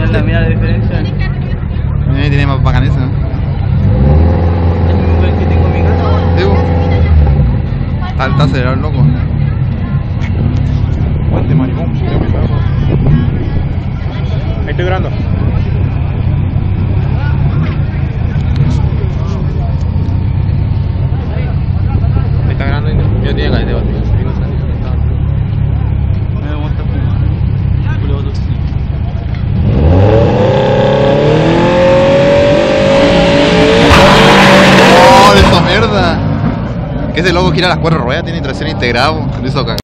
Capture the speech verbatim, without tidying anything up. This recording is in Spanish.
Mira, mira la diferencia. Eh, tiene más bacanesa, ¿no? El mismo que tengo en mi casa. Digo, está, está acelerado el loco. Cuente maricón, ahí estoy grabando. Ahí está grabando. Yo tenía que debatir. Me aguanta fumar. Julio otro sí. ¡Oh, esta mierda! Que ese loco gira las cuatro ruedas, tiene tracción integrada, lo hizo cagar.